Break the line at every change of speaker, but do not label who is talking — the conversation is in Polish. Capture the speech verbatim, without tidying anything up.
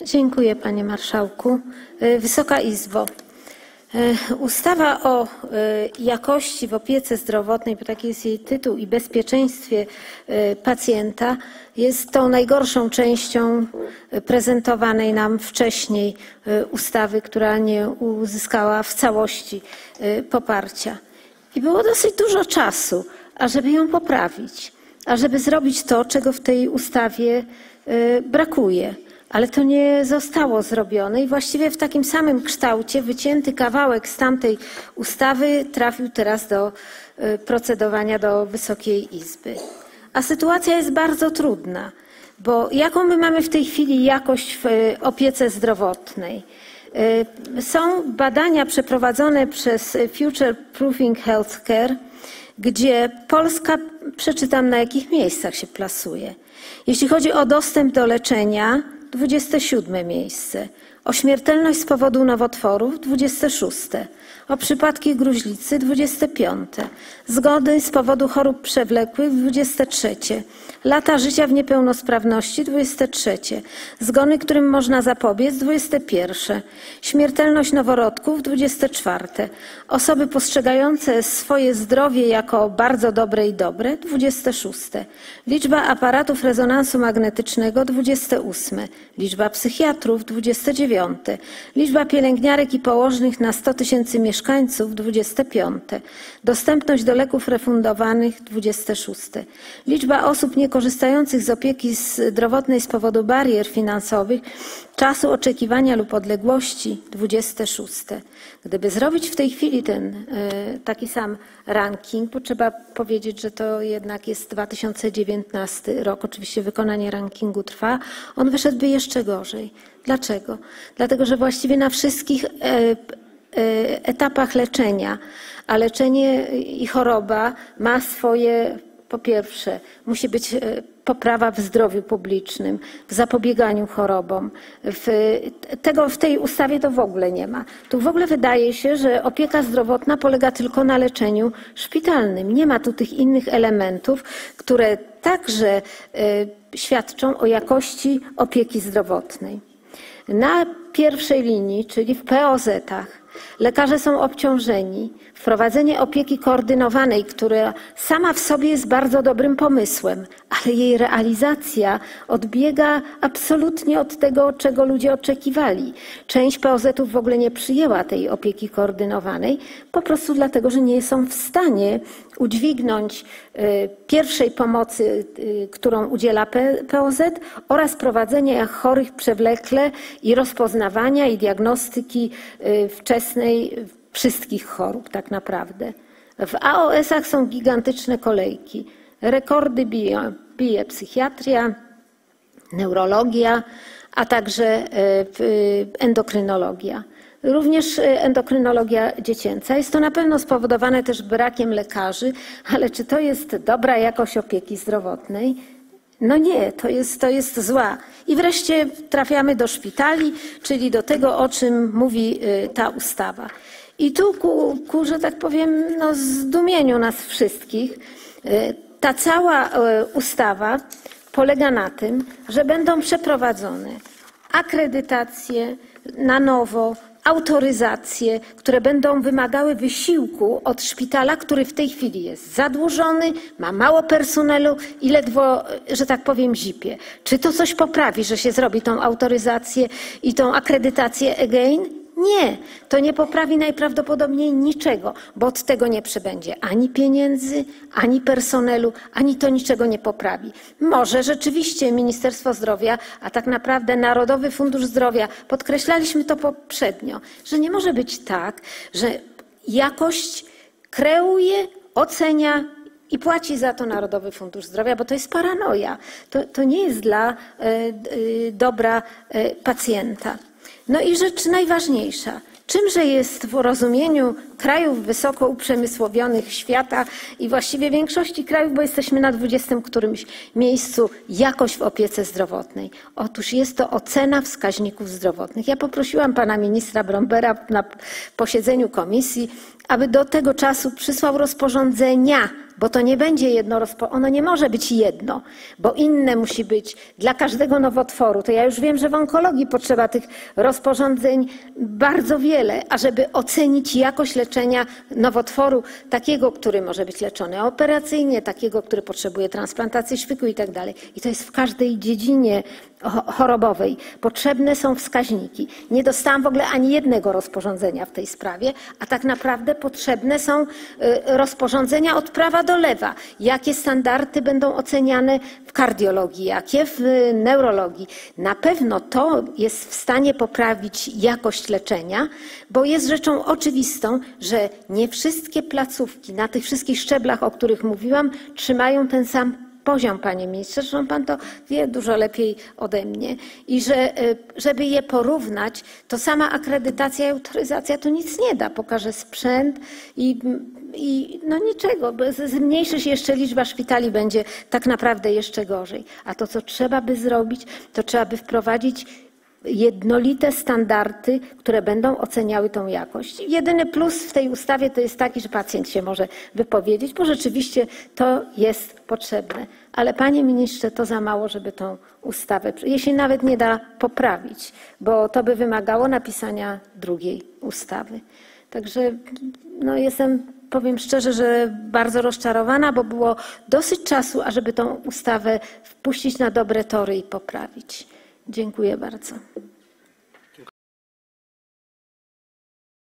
Dziękuję, panie marszałku. Wysoka Izbo, ustawa o jakości w opiece zdrowotnej, bo taki jest jej tytuł, i bezpieczeństwie pacjenta jest tą najgorszą częścią prezentowanej nam wcześniej ustawy, która nie uzyskała w całości poparcia. I było dosyć dużo czasu, ażeby ją poprawić, ażeby zrobić to, czego w tej ustawie brakuje. Ale to nie zostało zrobione i właściwie w takim samym kształcie wycięty kawałek z tamtej ustawy trafił teraz do procedowania do Wysokiej Izby. A sytuacja jest bardzo trudna, bo jaką my mamy w tej chwili jakość w opiece zdrowotnej? Są badania przeprowadzone przez Future Proofing Healthcare, gdzie Polska, przeczytam na jakich miejscach się plasuje. Jeśli chodzi o dostęp do leczenia, dwudzieste siódme miejsce. O śmiertelność z powodu nowotworów dwudzieste szóste. O przypadki gruźlicy dwudzieste piąte. Zgony z powodu chorób przewlekłych dwudzieste trzecie. Lata życia w niepełnosprawności dwudzieste trzecie. Zgony, którym można zapobiec dwudzieste pierwsze. Śmiertelność noworodków dwudzieste czwarte. Osoby postrzegające swoje zdrowie jako bardzo dobre i dobre dwudzieste szóste. Liczba aparatów rezonansu magnetycznego dwudzieste ósme. Liczba psychiatrów dwudzieste dziewiąte. Liczba pielęgniarek i położnych na sto tysięcy mieszkańców dwudzieste piąte. Dostępność do leków refundowanych dwudzieste szóste. Liczba osób niekorzystających z opieki zdrowotnej z powodu barier finansowych, czasu oczekiwania lub odległości dwudzieste szóste. Gdyby zrobić w tej chwili ten taki sam ranking, bo trzeba powiedzieć, że to jednak jest dwa tysiące dziewiętnasty rok, oczywiście wykonanie rankingu trwa, on wyszedłby jeszcze gorzej. Dlaczego? Dlatego, że właściwie na wszystkich etapach leczenia, a leczenie i choroba ma swoje, po pierwsze, musi być poprawa w zdrowiu publicznym, w zapobieganiu chorobom. W, tego w tej ustawie to w ogóle nie ma. Tu w ogóle wydaje się, że opieka zdrowotna polega tylko na leczeniu szpitalnym. Nie ma tu tych innych elementów, które także y, świadczą o jakości opieki zdrowotnej. Na pierwszej linii, czyli w P O Z-ach, lekarze są obciążeni. Wprowadzenie opieki koordynowanej, która sama w sobie jest bardzo dobrym pomysłem, ale jej realizacja odbiega absolutnie od tego, czego ludzie oczekiwali. Część P O Z-ów w ogóle nie przyjęła tej opieki koordynowanej, po prostu dlatego, że nie są w stanie udźwignąć pierwszej pomocy, którą udziela P O Z, oraz prowadzenia chorych przewlekle i rozpoznawania i diagnostyki wczesnej wszystkich chorób tak naprawdę. W A O S-ach są gigantyczne kolejki. Rekordy bije, bije psychiatria, neurologia, a także endokrynologia. Również endokrynologia dziecięca. Jest to na pewno spowodowane też brakiem lekarzy, ale czy to jest dobra jakość opieki zdrowotnej? No nie, to jest, to jest zła. I wreszcie trafiamy do szpitali, czyli do tego, o czym mówi ta ustawa. I tu ku, ku że tak powiem, no, zdumieniu nas wszystkich, ta cała ustawa polega na tym, że będą przeprowadzone akredytacje na nowo, autoryzacje, które będą wymagały wysiłku od szpitala, który w tej chwili jest zadłużony, ma mało personelu i ledwo, że tak powiem, zipie. Czy to coś poprawi, że się zrobi tą autoryzację i tą akredytację again? Nie, to nie poprawi najprawdopodobniej niczego, bo od tego nie przybędzie ani pieniędzy, ani personelu, ani to niczego nie poprawi. Może rzeczywiście Ministerstwo Zdrowia, a tak naprawdę Narodowy Fundusz Zdrowia, podkreślaliśmy to poprzednio, że nie może być tak, że jakość kreuje, ocenia i płaci za to Narodowy Fundusz Zdrowia, bo to jest paranoja. To, to nie jest dla y, y, dobra y, pacjenta. No i rzecz najważniejsza. Czymże jest w rozumieniu krajów wysoko uprzemysłowionych świata i właściwie większości krajów, bo jesteśmy na dwudziestym którymś miejscu, jakość w opiece zdrowotnej? Otóż jest to ocena wskaźników zdrowotnych. Ja poprosiłam pana ministra Brombera na posiedzeniu komisji, aby do tego czasu przysłał rozporządzenia bo to nie będzie jedno, ono nie może być jedno, bo inne musi być dla każdego nowotworu. To ja już wiem, że w onkologii potrzeba tych rozporządzeń bardzo wiele, ażeby ocenić jakość leczenia nowotworu takiego, który może być leczony operacyjnie, takiego, który potrzebuje transplantacji szpiku i tak dalej. I to jest w każdej dziedzinie chorobowej. Potrzebne są wskaźniki. Nie dostałam w ogóle ani jednego rozporządzenia w tej sprawie, a tak naprawdę potrzebne są rozporządzenia od prawa do lewa. Jakie standardy będą oceniane w kardiologii, jakie w neurologii. Na pewno to jest w stanie poprawić jakość leczenia, bo jest rzeczą oczywistą, że nie wszystkie placówki na tych wszystkich szczeblach, o których mówiłam, trzymają ten sam poziom, panie ministrze, zresztą pan to wie dużo lepiej ode mnie i że żeby je porównać, to sama akredytacja i autoryzacja to nic nie da. Pokaże sprzęt i, i no niczego, bo zmniejszy się jeszcze liczba szpitali, będzie tak naprawdę jeszcze gorzej. A to, co trzeba by zrobić, to trzeba by wprowadzić jednolite standardy, które będą oceniały tą jakość. Jedyny plus w tej ustawie to jest taki, że pacjent się może wypowiedzieć, bo rzeczywiście to jest potrzebne. Ale panie ministrze, to za mało, żeby tą ustawę, jeśli nawet nie da poprawić, bo to by wymagało napisania drugiej ustawy. Także no jestem, powiem szczerze, że bardzo rozczarowana, bo było dosyć czasu, ażeby tą ustawę wpuścić na dobre tory i poprawić. Dziękuję bardzo.